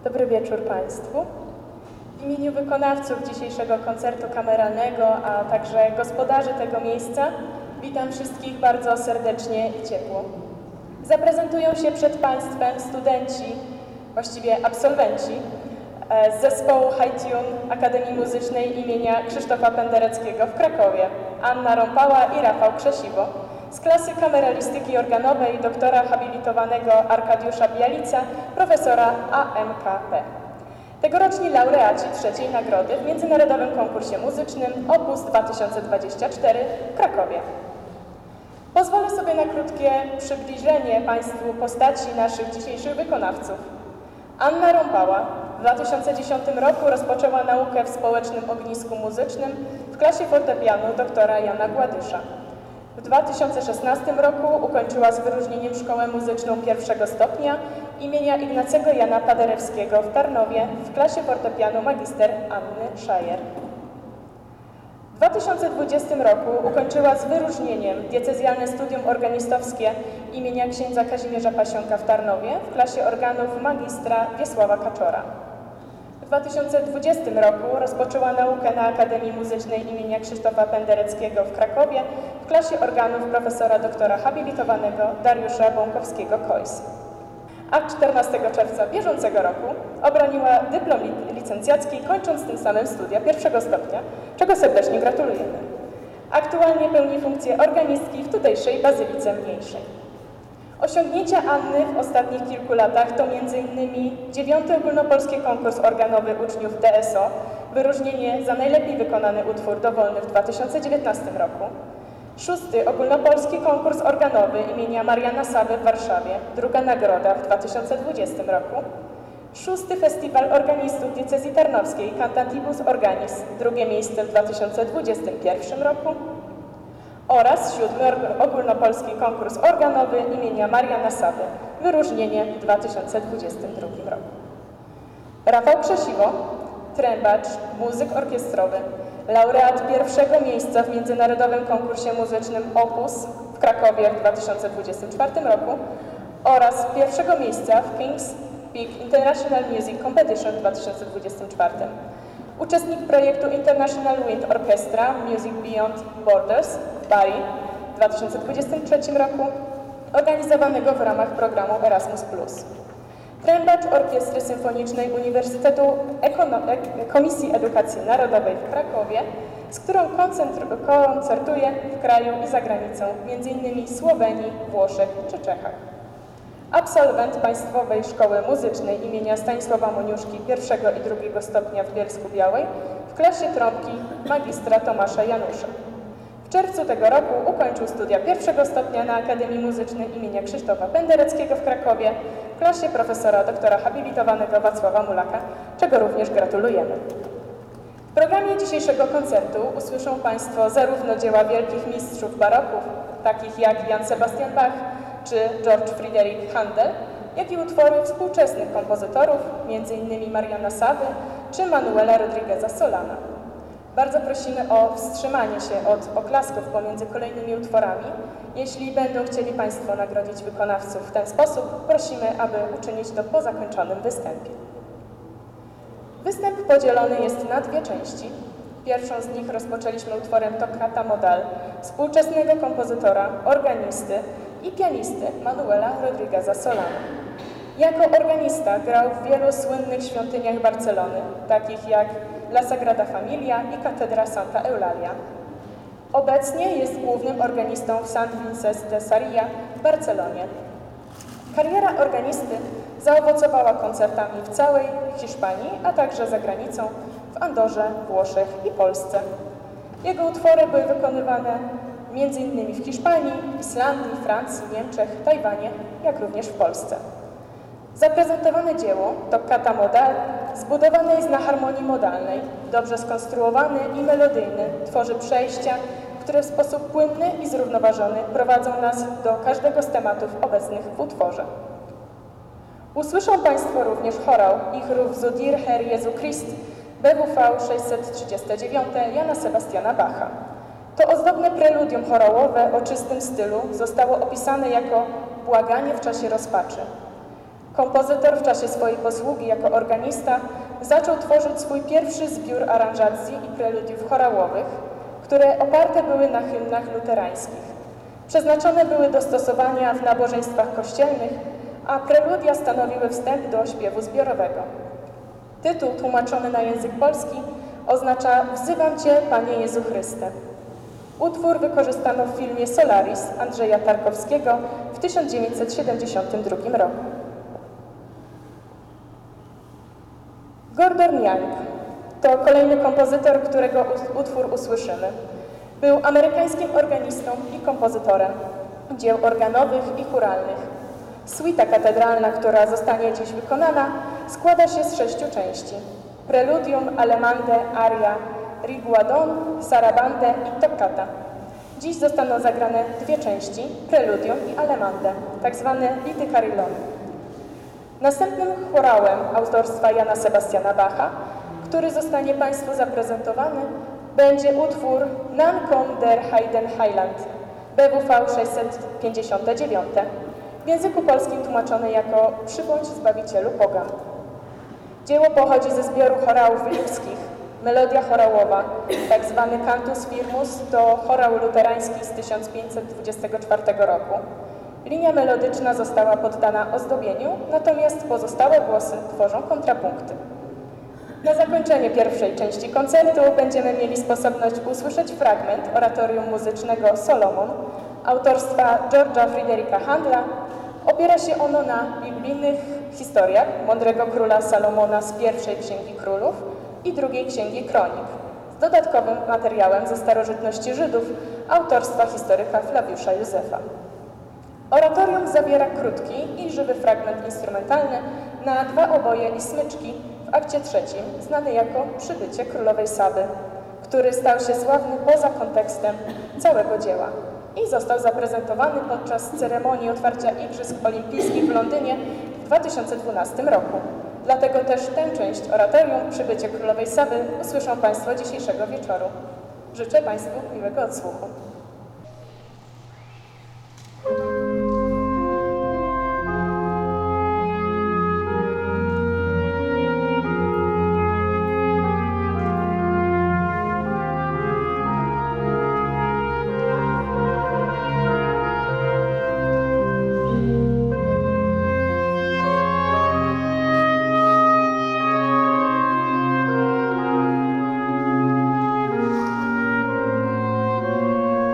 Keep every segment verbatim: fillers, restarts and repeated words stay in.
Dobry wieczór Państwu. W imieniu wykonawców dzisiejszego koncertu kameralnego, a także gospodarzy tego miejsca, witam wszystkich bardzo serdecznie i ciepło. Zaprezentują się przed Państwem studenci, właściwie absolwenci z zespołu High Tune Akademii Muzycznej imienia Krzysztofa Pendereckiego w Krakowie, Anna Rąpała i Rafał Krzesiwo, z klasy kameralistyki organowej doktora habilitowanego Arkadiusza Bialica, profesora A M K P. Tegoroczni laureaci trzeciej nagrody w Międzynarodowym Konkursie Muzycznym Opus dwa tysiące dwadzieścia cztery w Krakowie. Pozwolę sobie na krótkie przybliżenie Państwu postaci naszych dzisiejszych wykonawców. Anna Rąpała w dwa tysiące dziesiątym roku rozpoczęła naukę w Społecznym Ognisku Muzycznym w klasie fortepianu doktora Jana Gładysza. W dwa tysiące szesnastym roku ukończyła z wyróżnieniem Szkołę Muzyczną pierwszego stopnia imienia Ignacego Jana Paderewskiego w Tarnowie w klasie fortepianu magister Anny Szajer. W dwa tysiące dwudziestym roku ukończyła z wyróżnieniem diecezjalne studium organistowskie imienia księdza Kazimierza Pasionka w Tarnowie w klasie organów magistra Wiesława Kaczora. W dwa tysiące dwudziestym roku rozpoczęła naukę na Akademii Muzycznej imienia Krzysztofa Pendereckiego w Krakowie w klasie organów profesora doktora habilitowanego Dariusza Bąkowskiego-Kojs. A czternastego czerwca bieżącego roku obroniła dyplom licencjacki, kończąc tym samym studia pierwszego stopnia, czego serdecznie gratulujemy. Aktualnie pełni funkcję organistki w tutejszej Bazylice Mniejszej. Osiągnięcia Anny w ostatnich kilku latach to między innymi dziewiąty ogólnopolski konkurs organowy uczniów D S O, wyróżnienie za najlepiej wykonany utwór dowolny w dwa tysiące dziewiętnastym roku, szósty ogólnopolski konkurs organowy imienia Mariana Sawy w Warszawie, druga nagroda w dwa tysiące dwudziestym roku, szósty Festiwal Organistów Diecezji Tarnowskiej Cantantibus Organis, drugie miejsce w dwa tysiące dwudziestym pierwszym roku, oraz siódmy ogólnopolski konkurs organowy imienia Mariana Sawy, wyróżnienie w dwa tysiące dwudziestym drugim roku. Rafał Krzesiwo, trębacz, muzyk orkiestrowy, laureat pierwszego miejsca w Międzynarodowym Konkursie Muzycznym Opus w Krakowie w dwa tysiące dwudziestym czwartym roku oraz pierwszego miejsca w King's Peak International Music Competition w dwa tysiące dwudziestym czwartym. Uczestnik projektu International Wind Orchestra Music Beyond Borders w Bari w dwa tysiące dwudziestym trzecim roku, organizowanego w ramach programu Erasmus plus. Trębacz Orkiestry Symfonicznej Uniwersytetu Ekono Komisji Edukacji Narodowej w Krakowie, z którą koncertuje w kraju i za granicą, między innymi Słowenii, Włoszech czy Czechach. Absolwent Państwowej Szkoły Muzycznej imienia Stanisława Moniuszki pierwszego i drugiego stopnia w Bielsku-Białej w klasie trąbki magistra Tomasza Janusza. W czerwcu tego roku ukończył studia pierwszego stopnia na Akademii Muzycznej imienia Krzysztofa Pendereckiego w Krakowie w klasie profesora doktora habilitowanego Wacława Mulaka, czego również gratulujemy. W programie dzisiejszego koncertu usłyszą Państwo zarówno dzieła wielkich mistrzów baroków, takich jak Jan Sebastian Bach czy George Frideric Handel, jak i utwory współczesnych kompozytorów, między innymi Mariana Sawy czy Manuela Rodrigueza Solana. Bardzo prosimy o wstrzymanie się od oklasków pomiędzy kolejnymi utworami. Jeśli będą chcieli Państwo nagrodzić wykonawców w ten sposób, prosimy, aby uczynić to po zakończonym występie. Występ podzielony jest na dwie części. Pierwszą z nich rozpoczęliśmy utworem Toccata Modal współczesnego kompozytora, organisty i pianisty Manuela Rodrigueza Solana. Jako organista grał w wielu słynnych świątyniach Barcelony, takich jak La Sagrada Familia i Katedra Santa Eulalia. Obecnie jest głównym organistą w Sant Vicent de Sarriá w Barcelonie. Kariera organisty zaowocowała koncertami w całej Hiszpanii, a także za granicą w Andorze, Włoszech i Polsce. Jego utwory były wykonywane między innymi w Hiszpanii, Islandii, Francji, Niemczech, Tajwanie, jak również w Polsce. Zaprezentowane dzieło, Toccata Modal, zbudowane jest na harmonii modalnej, dobrze skonstruowany i melodyjny, tworzy przejścia, które w sposób płynny i zrównoważony prowadzą nas do każdego z tematów obecnych w utworze. Usłyszą Państwo również chorał Ich Ruf zu dir, Herr Jezu Christ, B W V sześćset trzydzieści dziewięć Jana Sebastiana Bacha. To ozdobne preludium chorałowe o czystym stylu zostało opisane jako błaganie w czasie rozpaczy. Kompozytor w czasie swojej posługi jako organista zaczął tworzyć swój pierwszy zbiór aranżacji i preludiów chorałowych, które oparte były na hymnach luterańskich. Przeznaczone były do stosowania w nabożeństwach kościelnych, a preludia stanowiły wstęp do śpiewu zbiorowego. Tytuł tłumaczony na język polski oznacza „Wzywam Cię, Panie Jezu Chryste”. Utwór wykorzystano w filmie Solaris Andrzeja Tarkowskiego w tysiąc dziewięćset siedemdziesiątym drugim roku. Gordon Young to kolejny kompozytor, którego utwór usłyszymy. Był amerykańskim organistą i kompozytorem dzieł organowych i chóralnych. Suita katedralna, która zostanie dziś wykonana, składa się z sześciu części. Preludium, Allemande, aria, Riguadon, Sarabande i Toccata. Dziś zostaną zagrane dwie części, Preludium i Allemande, tak zwane Lity Carillon. Następnym chorałem autorstwa Jana Sebastiana Bacha, który zostanie Państwu zaprezentowany, będzie utwór Nan kom der Heiden Heiland, B W V sześćset pięćdziesiąt dziewięć, w języku polskim tłumaczony jako Przybądź Zbawicielu Pogan. Dzieło pochodzi ze zbioru chorałów wiliwskich. Melodia chorałowa, tak zwany Cantus Firmus, to chorał luterański z tysiąc pięćset dwudziestego czwartego roku. Linia melodyczna została poddana ozdobieniu, natomiast pozostałe głosy tworzą kontrapunkty. Na zakończenie pierwszej części koncertu będziemy mieli sposobność usłyszeć fragment oratorium muzycznego Solomon autorstwa George'a Fryderyka Handla. Opiera się ono na biblijnych historiach mądrego króla Salomona z pierwszej Księgi Królów i drugiej Księgi Kronik, z dodatkowym materiałem ze starożytności Żydów autorstwa historyka Flawiusza Józefa. Oratorium zawiera krótki i żywy fragment instrumentalny na dwa oboje i smyczki w akcie trzecim, znany jako Przybycie Królowej Saby, który stał się sławny poza kontekstem całego dzieła i został zaprezentowany podczas ceremonii otwarcia Igrzysk Olimpijskich w Londynie w dwa tysiące dwunastym roku. Dlatego też tę część oratorium Przybycie Królowej Saby usłyszą Państwo dzisiejszego wieczoru. Życzę Państwu miłego odsłuchu. Thank you.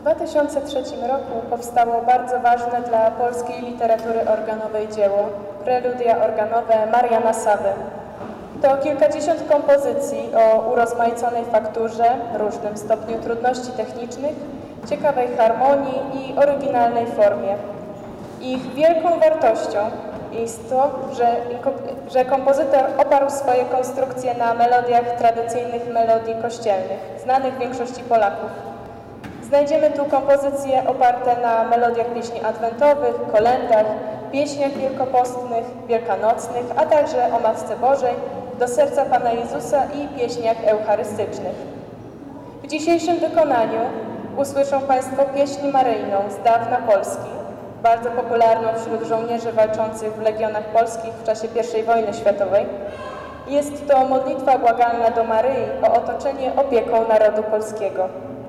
dwa tysiące trzecim roku powstało bardzo ważne dla polskiej literatury organowej dzieło Preludia organowe Mariana Sawy. To kilkadziesiąt kompozycji o urozmaiconej fakturze, różnym stopniu trudności technicznych, ciekawej harmonii i oryginalnej formie. Ich wielką wartością jest to, że, że kompozytor oparł swoje konstrukcje na melodiach tradycyjnych melodii kościelnych, znanych większości Polaków. Znajdziemy tu kompozycje oparte na melodiach pieśni adwentowych, kolędach, pieśniach wielkopostnych, wielkanocnych, a także o Matce Bożej, do serca Pana Jezusa i pieśniach eucharystycznych. W dzisiejszym wykonaniu usłyszą Państwo pieśń maryjną z dawna Polski, bardzo popularną wśród żołnierzy walczących w Legionach Polskich w czasie pierwszej wojny światowej. Jest to modlitwa błagalna do Maryi o otoczenie opieką narodu polskiego.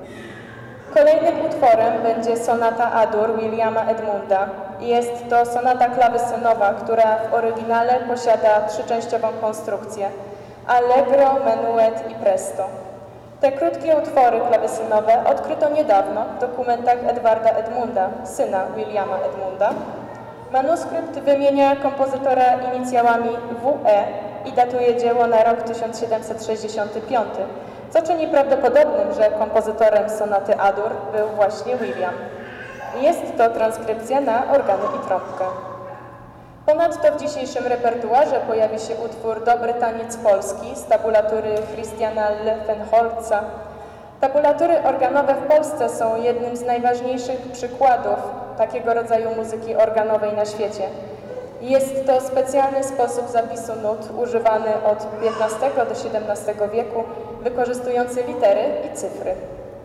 Kolejnym utworem będzie sonata Adur Williama Edmunda. Jest to sonata klawesynowa, która w oryginale posiada trzyczęściową konstrukcję allegro, menuet i presto. Te krótkie utwory klawesynowe odkryto niedawno w dokumentach Edwarda Edmunda, syna Williama Edmunda. Manuskrypt wymienia kompozytora inicjałami W E i datuje dzieło na rok tysiąc siedemset sześćdziesiąty piąty, co czyni prawdopodobnym, że kompozytorem sonaty Adur był właśnie William. Jest to transkrypcja na organy i trąbkę. Ponadto w dzisiejszym repertuarze pojawi się utwór Dobry taniec polski z tabulatury Christiana Leffenholza. Tabulatury organowe w Polsce są jednym z najważniejszych przykładów takiego rodzaju muzyki organowej na świecie. Jest to specjalny sposób zapisu nut używany od piętnastego do siedemnastego wieku, wykorzystujący litery i cyfry.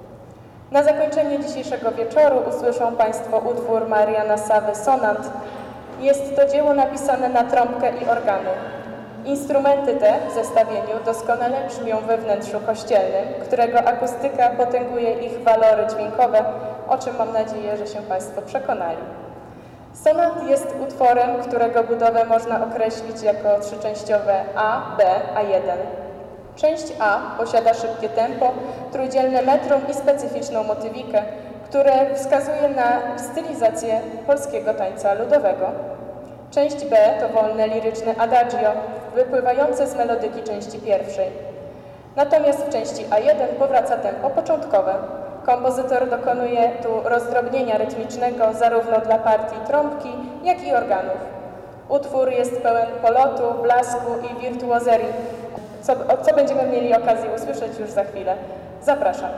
Na zakończenie dzisiejszego wieczoru usłyszą Państwo utwór Mariana Sawy Sonant. Jest to dzieło napisane na trąbkę i organy. Instrumenty te w zestawieniu doskonale brzmią we wnętrzu kościelnym, którego akustyka potęguje ich walory dźwiękowe, o czym mam nadzieję, że się Państwo przekonali. Sonat jest utworem, którego budowę można określić jako trzyczęściowe A, B, A jeden. Część A posiada szybkie tempo, trójdzielne metrum i specyficzną motywikę, które wskazuje na stylizację polskiego tańca ludowego. Część B to wolne, liryczne adagio, wypływające z melodyki części pierwszej. Natomiast w części A jeden powraca tempo początkowe. Kompozytor dokonuje tu rozdrobnienia rytmicznego zarówno dla partii trąbki, jak i organów. Utwór jest pełen polotu, blasku i wirtuozerii, co, co będziemy mieli okazję usłyszeć już za chwilę. Zapraszam.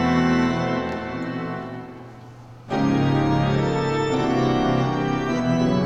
Thank you.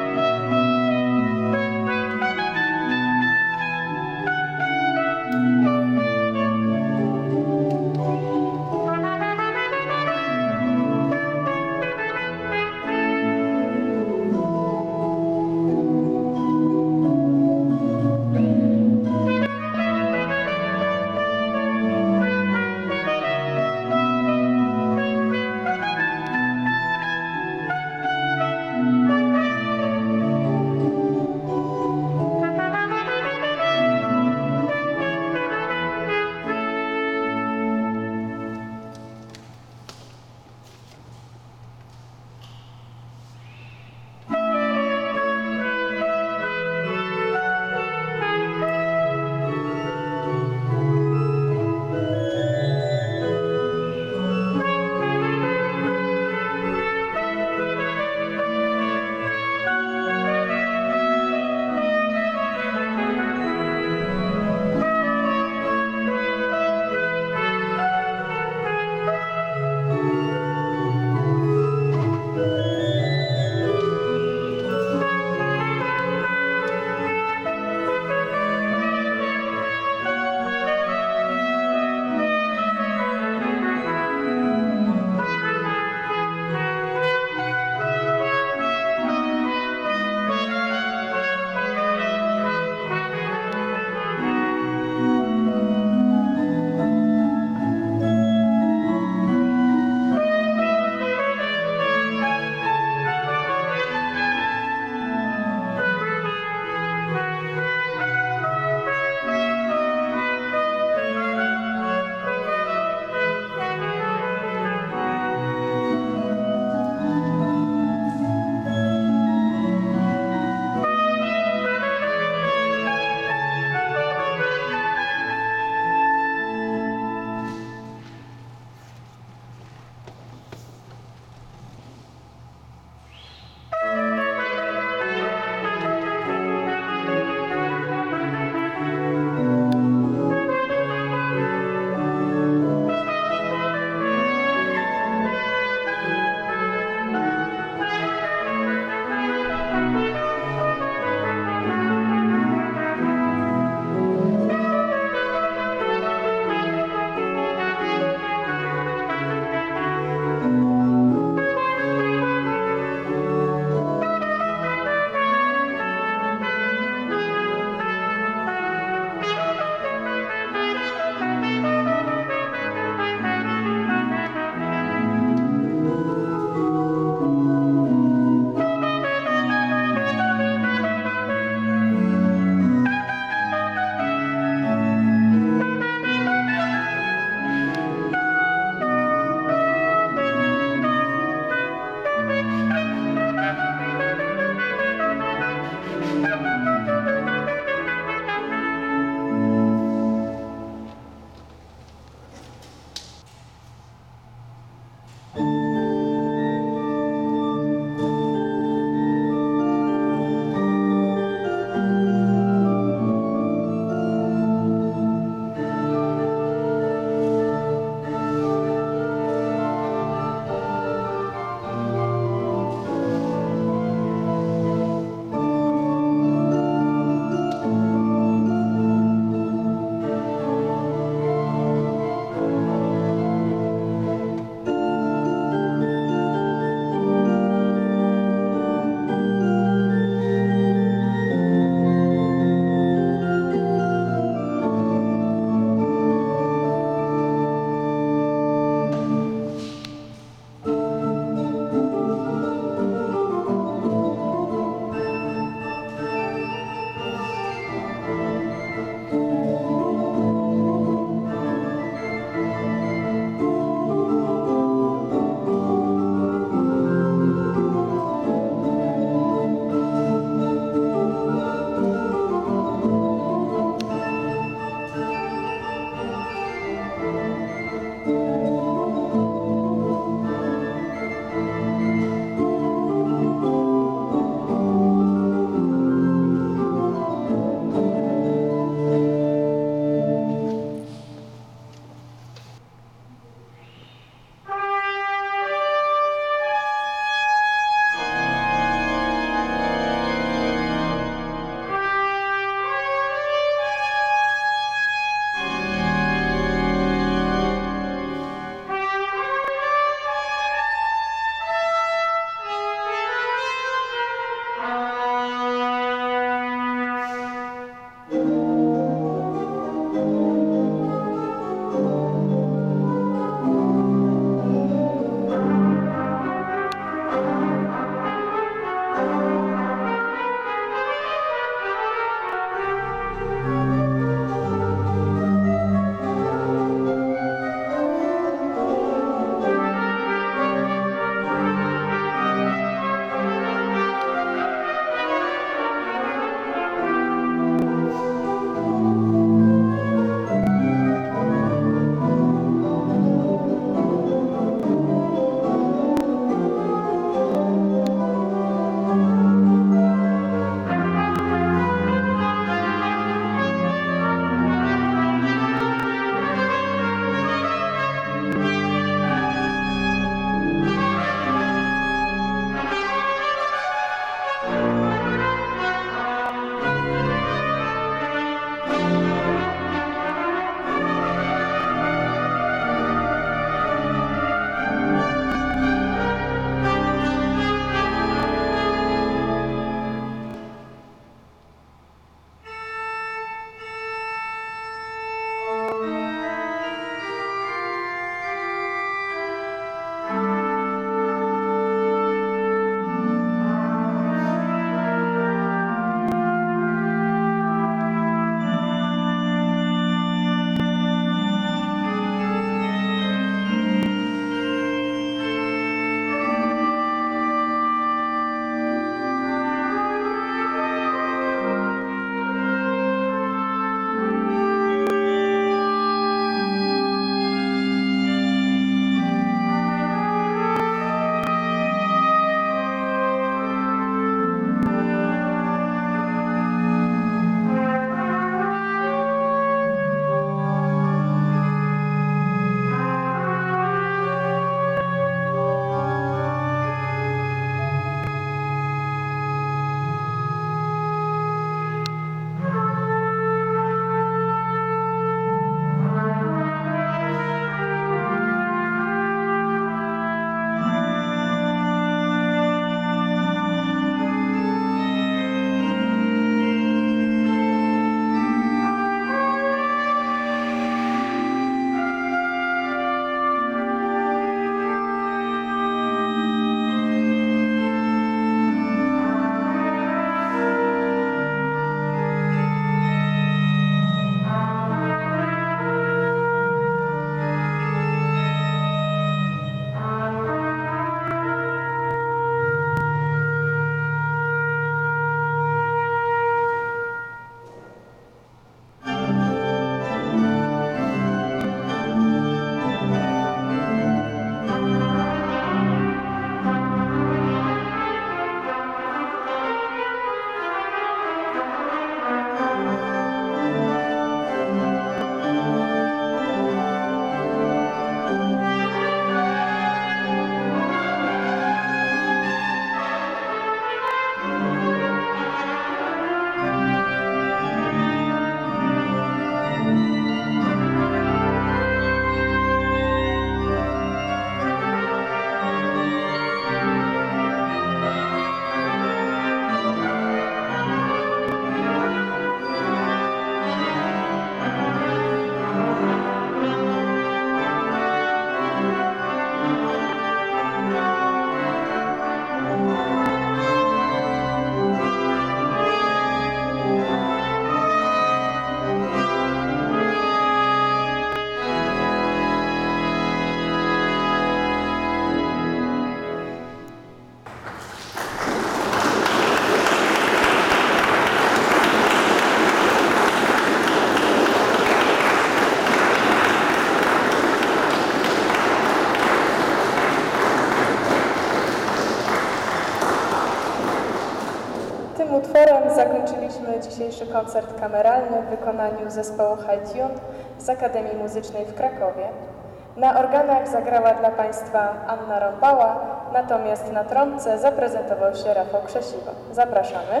zakończyliśmy dzisiejszy koncert kameralny w wykonaniu zespołu High Tune z Akademii Muzycznej w Krakowie. Na organach zagrała dla Państwa Anna Rąbała, natomiast na trąbce zaprezentował się Rafał Krzesiwo. Zapraszamy.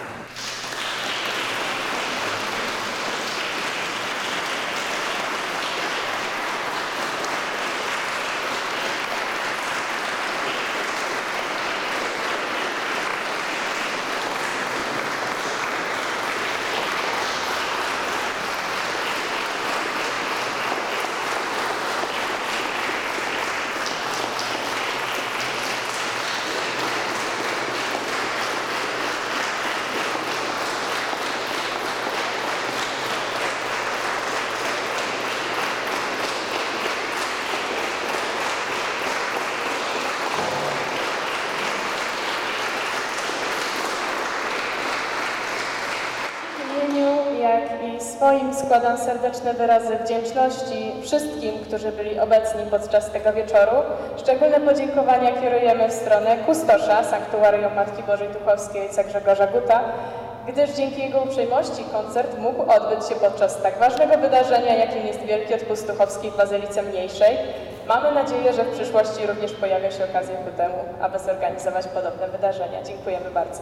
Jak i swoim składam serdeczne wyrazy wdzięczności wszystkim, którzy byli obecni podczas tego wieczoru. Szczególne podziękowania kierujemy w stronę kustosza Sanktuarium Matki Bożej Tuchowskiej ojca Grzegorza Guta, gdyż dzięki jego uprzejmości koncert mógł odbyć się podczas tak ważnego wydarzenia, jakim jest Wielki Odpust Tuchowski w Bazylice Mniejszej. Mamy nadzieję, że w przyszłości również pojawia się okazja ku temu, aby zorganizować podobne wydarzenia. Dziękujemy bardzo.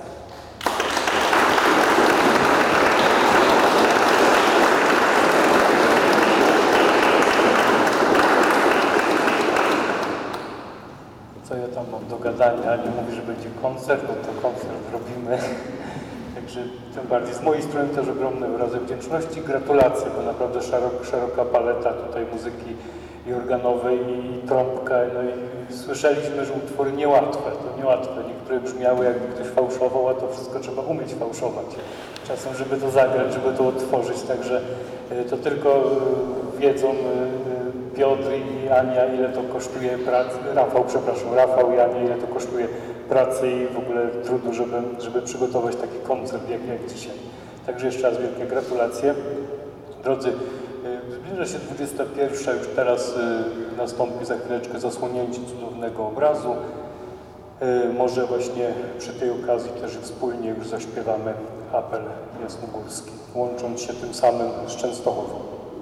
Co ja tam mam do gadania, nie mówi, że będzie koncert, no to koncert robimy. Także tym bardziej z mojej strony też ogromne wyrazy wdzięczności, gratulacje, bo naprawdę szerok, szeroka paleta tutaj muzyki i organowej, i trąbka. No i słyszeliśmy, że utwory niełatwe, to niełatwe. Niektóre brzmiały, jakby ktoś fałszował, a to wszystko trzeba umieć fałszować. Czasem, żeby to zagrać, żeby to otworzyć, także to tylko wiedzą Piotr i Ania, ile to kosztuje pracy, Rafał, przepraszam, Rafał i Ania, ile to kosztuje pracy i w ogóle trudu, żeby, żeby przygotować taki koncert jak, jak dzisiaj. Także jeszcze raz wielkie gratulacje. Drodzy, zbliża się dwudziesta pierwsza, już teraz nastąpi za chwileczkę zasłonięcie cudownego obrazu. Może właśnie przy tej okazji też wspólnie już zaśpiewamy apel jasnogórski, łącząc się tym samym z Częstochową.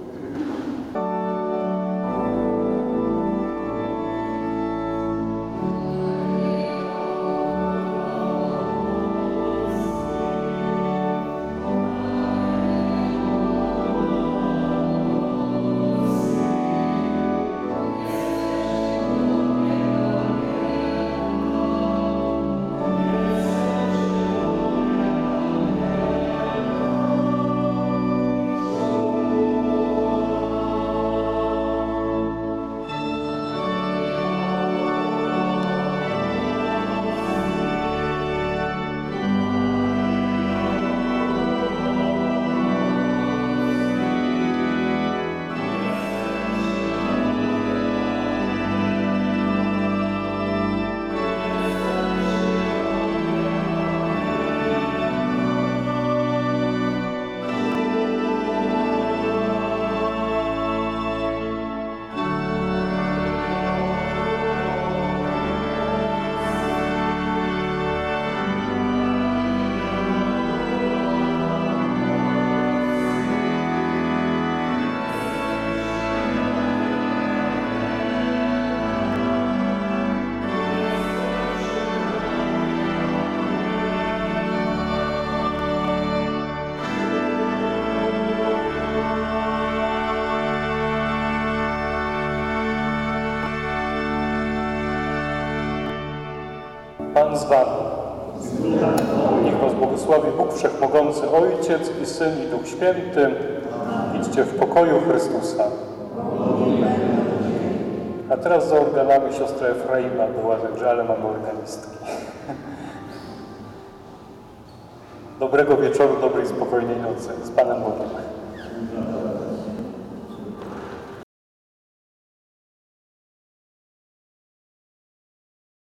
Pan z wami. Niech was błogosławi Bóg Wszechmogący, Ojciec i Syn i Duch Święty. Idźcie w pokoju Chrystusa. A teraz za organami siostra Efraima była, także ale mamy organistki. Dobrego wieczoru, dobrej, spokojnej nocy. Z Panem Bogiem.